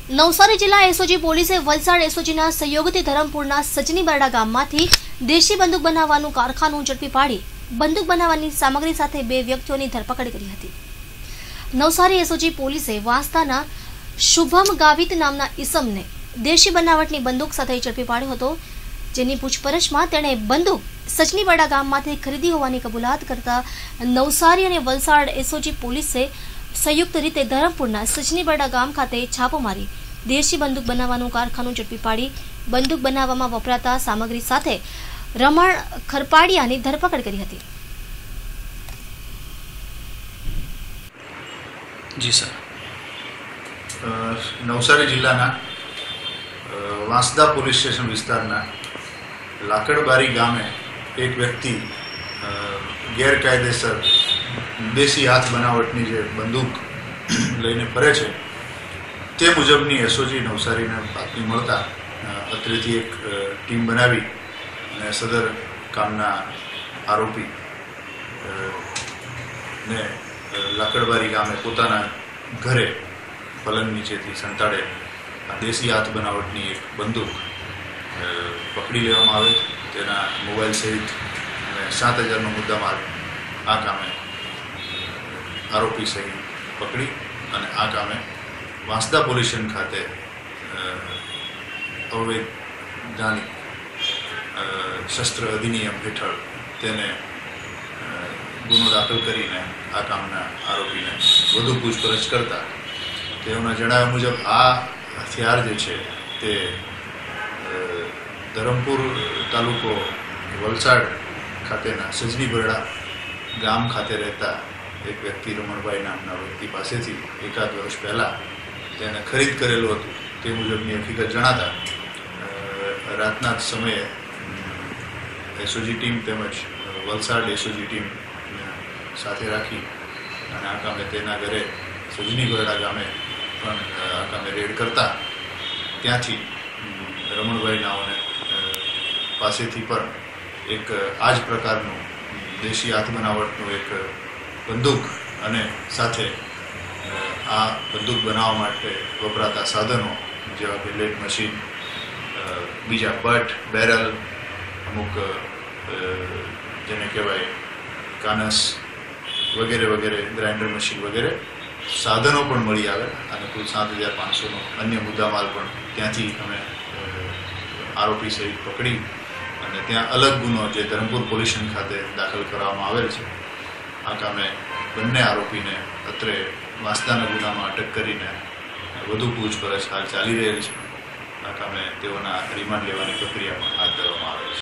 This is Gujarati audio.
નવસારી જિલ્લા એસઓજી પોલીસે વલસાડ એસઓજીના સહયોગથી ધરમપુરના સજનીબરડા ગામમાંથી દેશી બંદૂક બનાવવાનું કારખાનું ઝડપી પાડી બંદૂક બનાવવાની સામગ્રી સાથે 2 વ્યક્તિઓની ધરપકડ કરી હતી. નવસારી એસઓજી પોલીસે વાંસદાના શુભમ ગાવિત નામના ઈસમને દેશી બનાવટની બંદૂક સાથે ઝડપી પાડ્યો હતો, જેની પૂછપરછમાં તેણે બંદૂક સજનીબરડા ગામમાંથી ખરીદી હોવાની કબૂલાત કરતા નવસારી અને વલસાડ એસઓજી પોલીસે સંયુક્ત રીતે ધરમપુરના સજનીબરડા ગામ ખાતે છાપો મારી દેશી બંદૂક બનાવવાનું કારખાનું ઝડપી પાડી બંદૂક બનાવવામાં વપરાતા સામગ્રી સાથે રમણ ખરપાડિયાની ધરપકડ કરી હતી. જી સર, નવસારી જિલ્લાના વાંસદા પોલીસ સ્ટેશન વિસ્તારના લાકડબારી ગામે એક વ્યક્તિ ગેરકાયદેસર દેશી હાથ બનાવટની જે બંદૂક લઈને ફરે છે તે મુજબની એસઓજી નવસારીને બાતમી મળતા અત્રેથી એક ટીમ બનાવી અને સદર કામના આરોપી ને લાકડબારી ગામે પોતાના ઘરે પલંગ નીચેથી સંતાડે આ દેશી હાથ બનાવટની એક બંદૂક પકડી લેવામાં આવે. તેના મોબાઈલ સહિત અને 7,000નો મુદ્દામાલ આ કામે આરોપી સહિત પકડી અને આ કામે વાંસદા પોલીસ સ્ટેશન ખાતે અવૈધાનિક શસ્ત્ર અધિનિયમ હેઠળ તેને ગુનો દાખલ કરીને આ કામના આરોપીને વધુ પૂછપરછ કરતા તેઓના જણાવ્યા મુજબ આ હથિયાર જે છે તે ધરમપુર તાલુકો વલસાડ ખાતેના સજનીબરડા ગામ ખાતે રહેતા એક વ્યક્તિ રમણભાઈ નામના વ્યક્તિ પાસેથી એકાદ વર્ષ પહેલાં તેને ખરીદ કરેલું હતું તે મુજબની હકીકત જણાતા રાતના જ સમયે એસઓજી ટીમ તેમજ વલસાડ એસઓજી ટીમ સાથે રાખી અને આ કામે તેના ઘરે સજનીબરડા ગામે પણ આ કામે રેડ કરતા ત્યાંથી રમણભાઈ નાઓને પાસેથી પણ એક આ જ પ્રકારનું દેશી હાથ બનાવટનું એક બંદૂક અને સાથે આ બંદૂક બનાવવા માટે વપરાતા સાધનો જેવા કે લેડ મશીન, બીજા બટ, બેરલ, અમુક જેને કહેવાય કાનસ વગેરે વગેરે, ગ્રાઇન્ડર મશીન વગેરે સાધનો પણ મળી આવે અને કુલ 7,500નો અન્ય મુદ્દામાલ પણ ત્યાંથી અમે આરોપી સહિત પકડી અને ત્યાં અલગ ગુનો જે ધરમપુર પોલીસ સ્ટેશન ખાતે દાખલ કરવામાં આવેલ છે. આ કામે બંને આરોપીને અત્રે વાંસદાના ગુનામાં અટક કરીને વધુ પૂછપરછ હાલ ચાલી રહેલ છે. આ કામે તેઓના રિમાન્ડ લેવાની પ્રક્રિયા પણ હાથ ધરવામાં આવે છે.